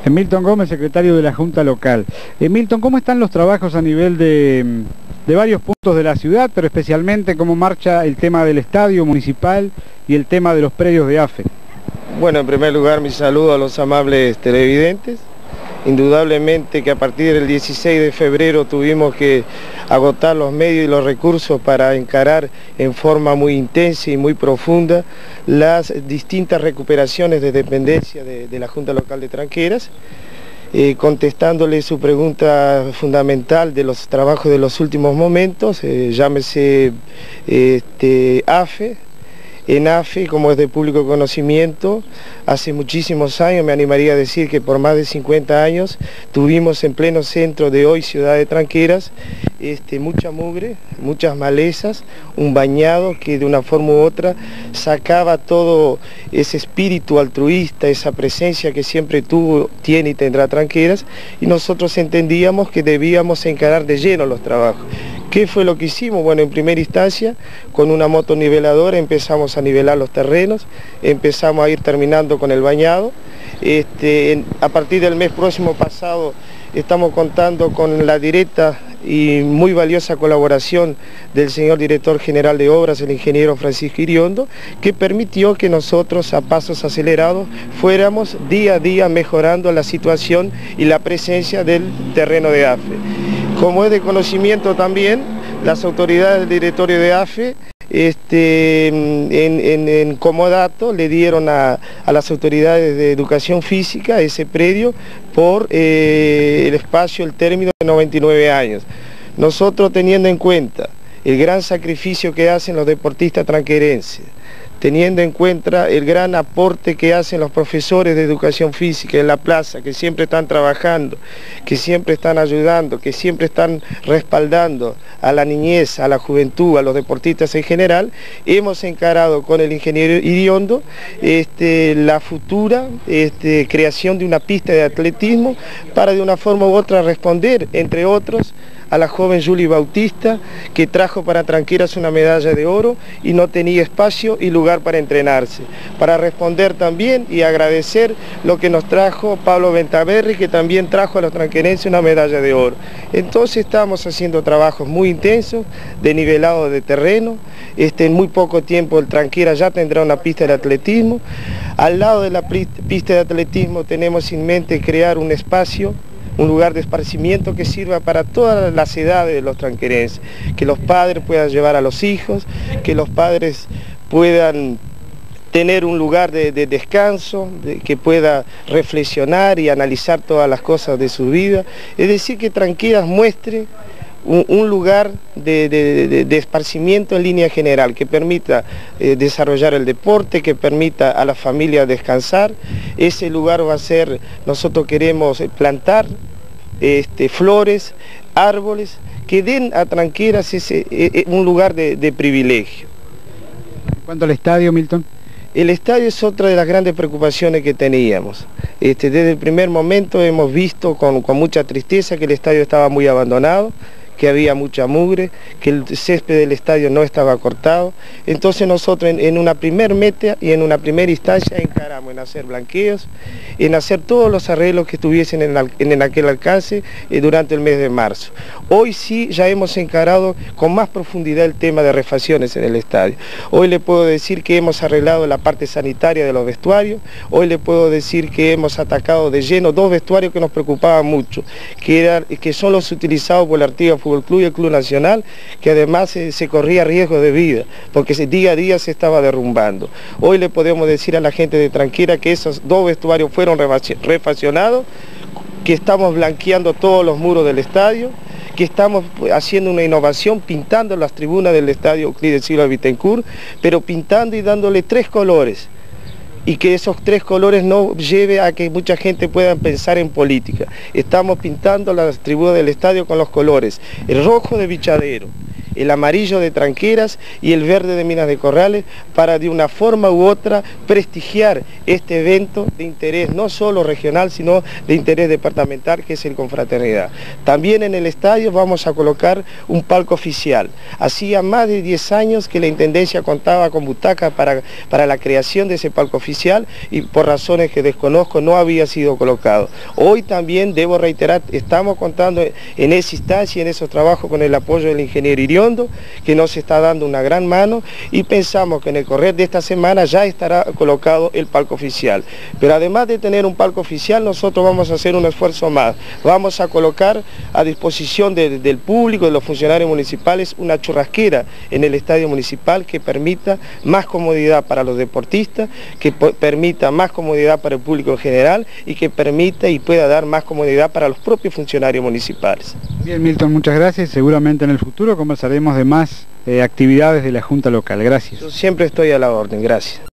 Milton Gómez, secretario de la Junta Local. Milton, ¿cómo están los trabajos a nivel de varios puntos de la ciudad, pero especialmente cómo marcha el tema del estadio municipal y el tema de los predios de AFE? Bueno, en primer lugar mi saludo a los amables televidentes. Indudablemente que a partir del 16 de febrero tuvimos que agotar los medios y los recursos para encarar en forma muy intensa y muy profunda las distintas recuperaciones de dependencia de la Junta Local de Tranqueras, contestándole su pregunta fundamental de los trabajos de los últimos momentos, llámese AFE. En AFE, como es de público conocimiento, hace muchísimos años, me animaría a decir que por más de 50 años, tuvimos en pleno centro de hoy, ciudad de Tranqueras, mucha mugre, muchas malezas, un bañado que de una forma u otra sacaba todo ese espíritu altruista, esa presencia que siempre tuvo, tiene y tendrá Tranqueras, y nosotros entendíamos que debíamos encarar de lleno los trabajos. ¿Qué fue lo que hicimos? Bueno, en primera instancia, con una motoniveladora empezamos a nivelar los terrenos, empezamos a ir terminando con el bañado. A partir del mes próximo pasado estamos contando con la directa y muy valiosa colaboración del señor director general de obras, el ingeniero Francisco Iriondo, que permitió que nosotros a pasos acelerados fuéramos día a día mejorando la situación y la presencia del terreno de AFE. Como es de conocimiento también, las autoridades del directorio de AFE en comodato le dieron a las autoridades de educación física ese predio por el espacio, el término de 99 años. Nosotros, teniendo en cuenta el gran sacrificio que hacen los deportistas tranquerenses, teniendo en cuenta el gran aporte que hacen los profesores de educación física en la plaza, que siempre están trabajando, que siempre están ayudando, que siempre están respaldando a la niñez, a la juventud, a los deportistas en general, hemos encarado con el ingeniero Iriondo la futura creación de una pista de atletismo para de una forma u otra responder, entre otros, a la joven Julie Bautista, que trajo para Tranqueras una medalla de oro y no tenía espacio y lugar para entrenarse. Para responder también y agradecer lo que nos trajo Pablo Ventaverri, que también trajo a los tranquerenses una medalla de oro. Entonces estamos haciendo trabajos muy intensos, de nivelado de terreno. En muy poco tiempo el Tranqueras ya tendrá una pista de atletismo. Al lado de la pista de atletismo tenemos en mente crear un espacio, un lugar de esparcimiento que sirva para todas las edades de los tranquerenses, que los padres puedan llevar a los hijos, que los padres puedan tener un lugar de descanso, que pueda reflexionar y analizar todas las cosas de su vida, es decir, que Tranqueras muestre un lugar de esparcimiento en línea general, que permita desarrollar el deporte, que permita a la familia descansar. Ese lugar va a ser, nosotros queremos plantar flores, árboles, que den a Tranqueras un lugar de privilegio. ¿En cuanto al estadio, Milton? El estadio es otra de las grandes preocupaciones que teníamos. Desde el primer momento hemos visto con mucha tristeza que el estadio estaba muy abandonado, que había mucha mugre, que el césped del estadio no estaba cortado. Entonces nosotros en una primera meta y en una primera instancia encaramos en hacer blanqueos, en hacer todos los arreglos que estuviesen en aquel alcance durante el mes de marzo. Hoy sí ya hemos encarado con más profundidad el tema de refacciones en el estadio. Hoy le puedo decir que hemos arreglado la parte sanitaria de los vestuarios, hoy le puedo decir que hemos atacado de lleno dos vestuarios que nos preocupaban mucho, que son los utilizados por el Artigas Fútbol Club y el Club Nacional, que además se corría riesgo de vida, porque día a día se estaba derrumbando. Hoy le podemos decir a la gente de Tranqueras que esos dos vestuarios fueron refaccionados, que estamos blanqueando todos los muros del estadio, que estamos haciendo una innovación pintando las tribunas del estadio Euclides Silva Bittencourt, pero pintando y dándole 3 colores. Y que esos 3 colores no lleve a que mucha gente pueda pensar en política. Estamos pintando las tribunas del estadio con los colores, el rojo de Bichadero, el amarillo de Tranqueras y el verde de Minas de Corrales, para de una forma u otra prestigiar este evento de interés no solo regional, sino de interés departamental, que es el Confraternidad. También en el estadio vamos a colocar un palco oficial. Hacía más de 10 años que la Intendencia contaba con butacas para la creación de ese palco oficial y por razones que desconozco no había sido colocado. Hoy también debo reiterar, estamos contando en esa instancia, en esos trabajos, con el apoyo del ingeniero Iriondo, que nos está dando una gran mano, y pensamos que en el correr de esta semana ya estará colocado el palco oficial. Pero además de tener un palco oficial, nosotros vamos a hacer un esfuerzo más. Vamos a colocar a disposición del público, de los funcionarios municipales, una churrasquera en el estadio municipal que permita más comodidad para los deportistas, que permita más comodidad para el público en general y que permita y pueda dar más comodidad para los propios funcionarios municipales. Bien, Milton, muchas gracias. Seguramente en el futuro conversaremos de más actividades de la Junta Local. Gracias. Yo siempre estoy a la orden. Gracias.